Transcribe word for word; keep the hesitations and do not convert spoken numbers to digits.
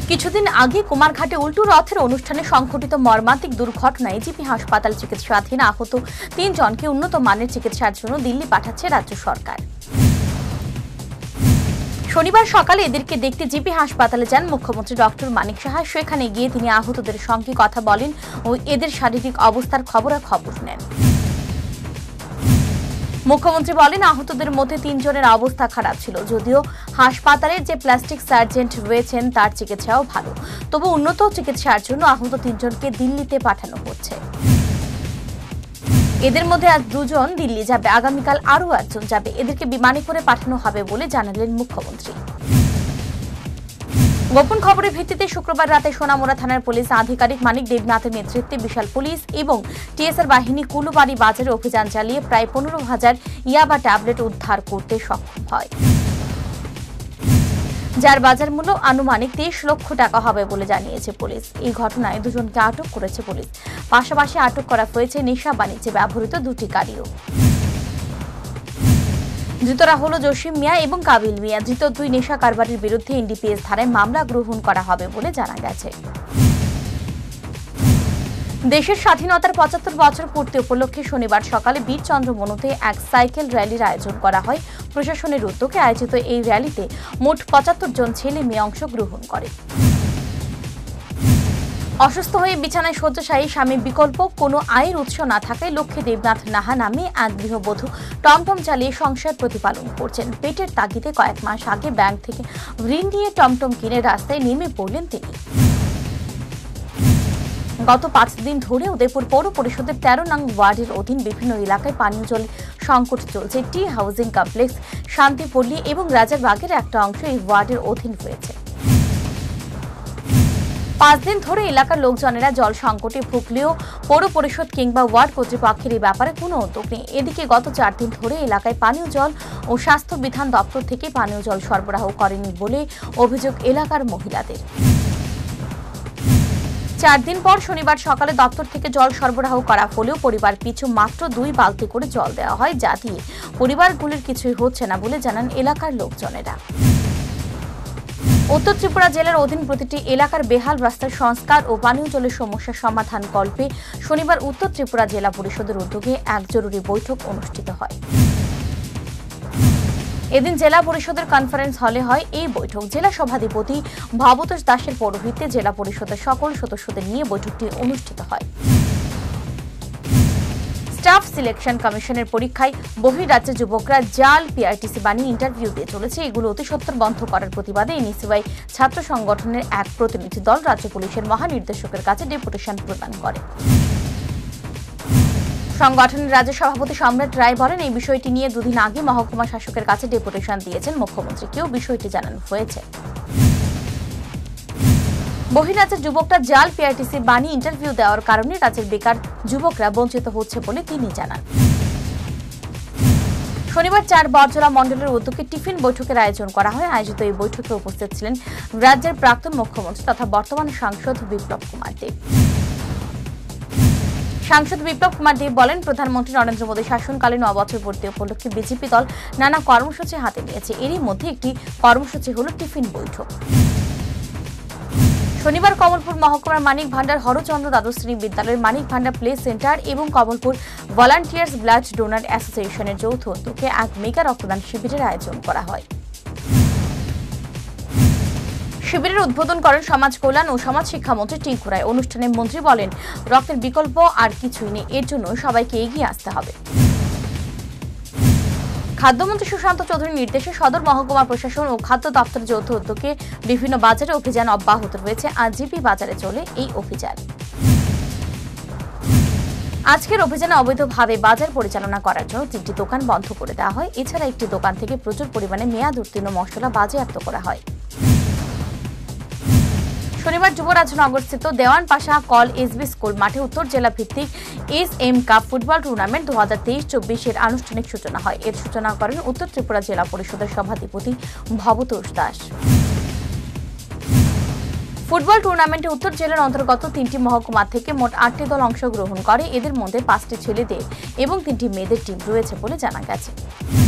কিছুদিন আগে কুমারঘাটে উল্টো রথের অনুষ্ঠানে সংঘটিত মর্মান্তিক দুর্ঘটনায় জিপি হাসপাতাল চিকিৎসাধীন আহত তিনজনকে উন্নত মানের চিকিৎসার জন্য দিল্লি পাঠাচ্ছে রাজ্য সরকার। শনিবার সকালে এদেরকে দেখতে জিপি হাসপাতালে যান মুখ্যমন্ত্রী ডক্টর মানিক সাহা। সেখানে গিয়ে তিনি আহতদের সঙ্গে কথা বলেন ও এদের শারীরিক অবস্থার খবরাখবর নেন। মুখ্যমন্ত্রী বলেন, আহতদের মধ্যে তিনজনের অবস্থা খারাপ ছিল। যদিও হাসপাতালের যে প্লাস্টিক সার্জেন্ট রয়েছেন তার চিকিৎসাও ভালো, তবু উন্নত চিকিৎসার জন্য আহত তিনজনকে দিল্লিতে পাঠানো হচ্ছে। এদের মধ্যে আজ দুজন দিল্লি যাবে, আগামীকাল আরও একজন যাবে। এদেরকে বিমানে করে পাঠানো হবে বলে জানালেন মুখ্যমন্ত্রী। গোপন খবরের ভিত্তিতে শুক্রবার রাতে সোনামুড়া থানার পুলিশ আধিকারিক মানিক দেবনাথের নেতৃত্বে বিশাল পুলিশ এবং টিএসআর বাহিনী কুলুবাড়ি বাজারে অভিযান চালিয়ে প্রায় পনেরো হাজার ইয়াবা ট্যাবলেট উদ্ধার করতে সক্ষম হয়, যার বাজার মূল্য আনুমানিক তেইশ লক্ষ টাকা হবে বলে জানিয়েছে পুলিশ। এই ঘটনায় দুজনকে আটক করেছে পুলিশ। পাশাপাশি আটক করা হয়েছে নেশা বাণিজ্যে ব্যবহৃত দুটি গাড়িও। ধৃতরা হল জসিম মিয়া এবং কাবিল মিয়া। ধৃত দুই নেশা কারবারির বিরুদ্ধে এনডিপিএস ধারায় মামলা গ্রহণ করা হবে বলে জানা গেছে। দেশের স্বাধীনতার পঁচাত্তর বছর পূর্তি উপলক্ষে শনিবার সকালে বীরচন্দ্র মনুতে এক সাইকেল র্যালির আয়োজন করা হয়। প্রশাসনের উদ্যোগে আয়োজিত এই র্যালিতে মোট পঁচাত্তর জন ছেলে মেয়ে অংশগ্রহণ করে। অসুস্থ হয়ে বিছানায় শয্যাশায়ী স্বামী বিকল্প কোনো আয়ের উৎস না থাকায় লক্ষ্মী দেবনাথ নাহা নামে এক গৃহবধূ টমটম চালিয়ে সংসার প্রতিপালন করছেন। পেটের তাগিদে কয়েক মাস আগে ব্যাংক থেকে ঋণ নিয়ে টমটম কিনে রাস্তায় নেমে পড়লেন তিনি। গত পাঁচ দিন ধরে উদয়পুর পৌর পরিষদের তেরো নং ওয়ার্ডের অধীন বিভিন্ন এলাকায় পানীয় জল সংকট চলছে। টি হাউজিং কমপ্লেক্স, শান্তিপল্লী এবং রাজারবাগের একটা অংশ এই ওয়ার্ডের অধীন রয়েছে। পাঁচ দিন ধরে এলাকার লোকজনেরা জল সংকটে ভুগলেও পৌর পরিষদ কিংবা ওয়ার্ড কর্তৃপক্ষের এই ব্যাপারে কোনো উদ্যোগ নেই। এদিকে গত চার দিন ধরে এলাকায় পানীয় জল ও স্বাস্থ্য বিধান দপ্তর থেকে পানীয় জল সরবরাহ করেনি বলে অভিযোগ এলাকার মহিলাদের। চার দিন পর শনিবার সকালে দপ্তর থেকে জল সরবরাহ করা হলেও পরিবার পিছু মাত্র দুই বালতি করে জল দেওয়া হয়, যা দিয়ে পরিবারগুলির কিছুই হচ্ছে না বলে জানান এলাকার লোকজনেরা। উত্তর ত্রিপুরা জেলার অধীন প্রতিটি এলাকার বেহাল রাস্তার সংস্কার ও পানীয় জলের সমস্যা সমাধান কল্পে শনিবার উত্তর ত্রিপুরা জেলা পরিষদের উদ্যোগে এক জরুরি বৈঠক অনুষ্ঠিত হয়। এদিন জেলা পরিষদের কনফারেন্স হলে হয় এই বৈঠক। জেলা সভাধিপতি ভবতোষ দাসের পৌরোহিত্যে জেলা পরিষদের সকল সদস্যদের নিয়ে বৈঠকটি অনুষ্ঠিত হয়। স্টাফ সিলেকশন কমিশনের পরীক্ষায় বহিরাজ্যের যুবকরা জাল পিআরটিসি বানিয়ে ইন্টারভিউ দিয়ে চলেছে। এগুলো অতি সত্বর বন্ধ করার প্রতিবাদে এনএসইউআই ছাত্র সংগঠনের এক প্রতিনিধি দল রাজ্য পুলিশের মহানির্দেশকের কাছে ডেপুটেশন প্রদান করে। সংগঠনের রাজ্য সভাপতি সম্রাট রায় বলেন, এই বিষয়টি নিয়ে দুদিন আগে মহকুমা শাসকের কাছে ডেপুটেশন দিয়েছেন মুখ্যমন্ত্রীকেও বিষয়টি জানানো হয়েছে। বহিরাজ্যের যুবকরা জাল পিআরটিসি বানিয়ে ইন্টারভিউ দেওয়ার কারণে রাজ্যের বেকার যুবকরা বঞ্চিত হচ্ছে বলে তিনি জানান। শনিবার চার বরজলা মণ্ডলের উদ্যোগে টিফিন বৈঠকের আয়োজন করা হয়। আয়োজিত এই বৈঠকে উপস্থিত ছিলেন রাজ্যের প্রাক্তন মুখ্যমন্ত্রী তথা বর্তমান সাংসদ বিপ্লব কুমার দেব। সাংসদ বিপ্লব কুমার দেব বলেন, প্রধানমন্ত্রী নরেন্দ্র মোদী শাসনকালে ন বছর পূর্তি উপলক্ষে বিজেপি দল নানা কর্মসূচি হাতে নিয়েছে। এরই মধ্যে একটি কর্মসূচি হল টিফিন বৈঠক। শনিবার কমলপুর মহকুমার মানিক ভান্ডার হরচন্দ্র দ্বাদশ শ্রেণী বিদ্যালয়ের মানিক ভান্ডার প্লে সেন্টার এবং কমলপুর ভলান্টিয়ার্স ব্লাড ডোনার অ্যাসোসিয়েশনের যৌথ উদ্যোগে এক মেগা রক্তদান শিবিরের আয়োজন করা হয়। শিবিরের উদ্বোধন করেন সমাজ কল্যাণ ও সমাজ শিক্ষামন্ত্রী টিঙ্কু রায়। অনুষ্ঠানে মন্ত্রী বলেন, রক্তের বিকল্প আর কিছুই নেই, এর জন্য সবাইকে এগিয়ে আসতে হবে। খাদ্যমন্ত্রী সুশান্ত চৌধুরীর নির্দেশে সদর মহকুমা প্রশাসন ও খাদ্য দপ্তরের যৌথ উদ্যোগে বিভিন্ন বাজারে অভিযান অব্যাহত রয়েছে। আজ জিপি বাজারে চলে এই অভিযান। আজকের অভিযানে অবৈধভাবে বাজার পরিচালনা করার জন্য তিনটি দোকান বন্ধ করে দেওয়া হয়। এছাড়া একটি দোকান থেকে প্রচুর পরিমাণে মেয়াদ উত্তীর্ণ মশলা বাজেয়াপ্ত করা হয়। শনিবার যুবরাজনগরস্থিত দেওয়ান পাশা কল এসবি স্কুল মাঠে উত্তর জেলা ভিত্তিক S M cup football tournament দু হাজার তেইশ চব্বিশ এর আনুষ্ঠানিক সূচনা হয়। এর সূচনা করেন উত্তর ত্রিপুরা জেলা পরিষদের সভাধিপতি ভবতোষ দাস। ফুটবল টুর্নামেন্টে উত্তর জেলার অন্তর্গত তিনটি মহকুমা থেকে মোট আটটি দল অংশগ্রহণ করে। এদের মধ্যে পাঁচটি ছেলেদের এবং তিনটি মেয়েদের টিম রয়েছে বলে জানা গেছে।